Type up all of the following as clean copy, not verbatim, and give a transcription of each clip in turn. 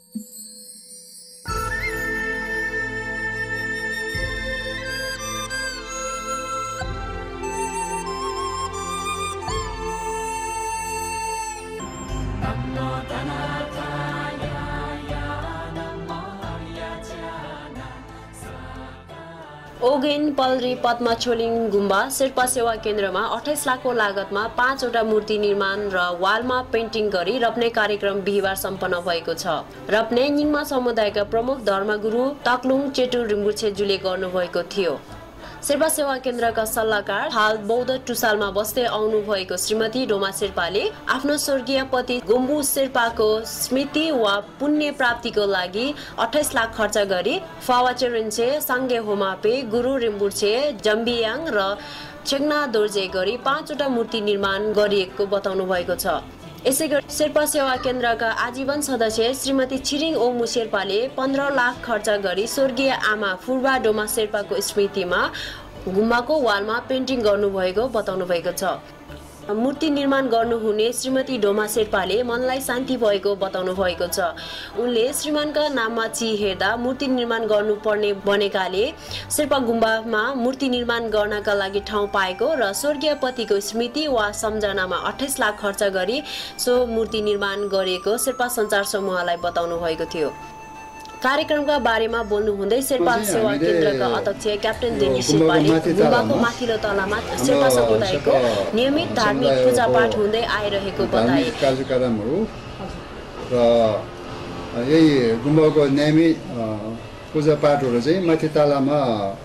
ओगेन पलरी पद्मा छोलिङ गुम्बा शेर्पा सेवा केन्द्रमा 28 लाखको लागतमा 5 वटा मूर्ति निर्माण र वालमा पेन्टिङ गरी रप्ने कार्यक्रम बिहिबार सम्पन्न भएको छ। रप्ने निङमा समुदायका प्रमुख धर्मगुरु ताक्लुङ चेटु रिम्बुछेजुले गर्नुभएको थियो। शेर्पा सेवा केन्द्रका सल्लाहकार हाल बौद्ध टुसालमा बस्दै आउनु भएको श्रीमती डोमा शेर्पाले आफ्नो स्वर्गीय पति गोम्बु शेर्पाको स्मृति वा पुण्य प्राप्तिको लागि 28 लाख खर्च गरी फावाचेरिन्चे साङ्गे होमापे गुरु रिम्बुछे जम्बियाङ र चेङ्ना दोर्जे गरी 5 वटा मूर्ति निर्माण गरिएको बताउनु भएको छ। यसैगरी शेर्पा सेवा केन्द्रका आजीवन सदस्य श्रीमती छिरिङ ओमु शेर्पाले 15 लाख खर्च गरी स्वर्गीय आमा फुर्बा डोमा शेर्पाको स्मृतिमा गुम्बाको वालमा पेन्टिङ गर्नुभएको बताउनु भएको छ। मूर्ति निर्माण गर्नुहुने श्रीमती डोमा शेर्पाले मनलाई शान्ति भएको बताउनु भएको छ। उनले श्रीमानका नाममा ची हेर्दा मूर्ति निर्माण गर्नुपर्ने बनेकाले शेर्पा गुम्बामा मूर्ति निर्माण गर्नका लागि ठाउँ पाएको र स्वर्गीय पतिको स्मृति वा सम्झनामा 28 लाख खर्च गरी सो मूर्ति निर्माण गरिएको शेर्पा सञ्चार समूहलाई बताउनु भएको थियो। कार्यक्रमका बारेमा बोल्नुहुँदै शेर्पा सेवा केन्द्रका अध्यक्ष क्याप्टेन देवी शेर्पाले गुम्बाको माथिल्लो तलामा शेर्पा समुदायको नियमित धार्मिक पूजापाठ हुँदै आइरहेको बताए। कार्यक्रमहरू र यही गुम्बाको नियमित पूजापाठहरू चाहिँ माथि तलामा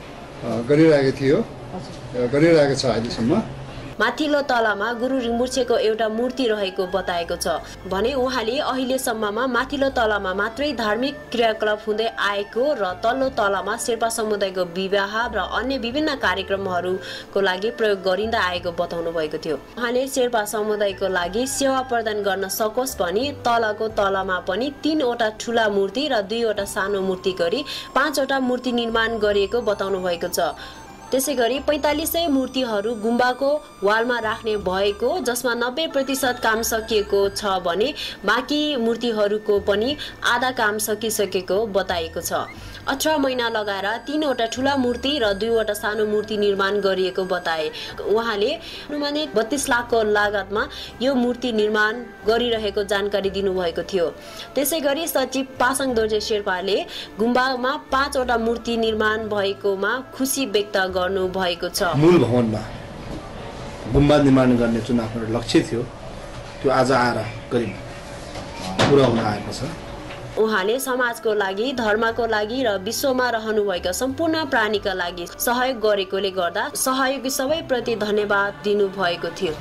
गरिरहेको छ अहिलेसम्म। माथिल्लो तलामा गुरु रिम्बुछेको एउटा मूर्ति रहेको बताएको छ भने उहाँले अहिलेसम्ममा माथिल्लो तलामा मात्रै धार्मिक क्रियाकलाप हुँदै आएको र तल्लो तलामा शेर्पा समुदायको विवाह र अन्य विभिन्न कार्यक्रमहरूको लागि प्रयोग गरिँदै आएको बताउनु भएको थियो। उहाँले शेर्पा समुदायको लागि सेवा प्रदान गर्न सकोस् भनी तलको तलामा पनि 3 वटा ठूला मूर्ति र 2 वटा सानो मूर्ति गरी 5 वटा मूर्ति निर्माण गरिएको बताउनु भएको छ। त्यसैगरी 4500 मूर्तिहरू गुम्बाको वालमा राख्ने भएको जसमा 90% काम सकिएको छ भने बाँकी मूर्तिहरूको पनि आधा काम सकिसकेको बताएको छ। 18 महिना लगाएर 3 वटा ठूला मूर्ति र 2 वटा सानो मूर्ति निर्माण गरिएको बताए। उहाँले अनुमानित 32 लाखको लागतमा यो मूर्ति निर्माण गरिरहेको जानकारी दिनुभएको थियो। त्यसैगरी सचिव पासाङ दोर्जे शेर्पाले गुम्बामा 5 वटा मूर्ति निर्माण भएकोमा खुसी व्यक्त गर्नु भएको छ। मूल भवनमा गुम्बा निर्माण गर्ने जुन आफ्नो लक्ष्य थियो त्यो आज आएर करिब पुरा हुन आएको छ। उहाँले समाजको लागि, धर्मको लागि र विश्वमा रहनुभएका सम्पूर्ण प्राणीका लागि सहयोग गरेकोले गर्दा सहयोगी सबैप्रति धन्यवाद दिनुभएको थियो।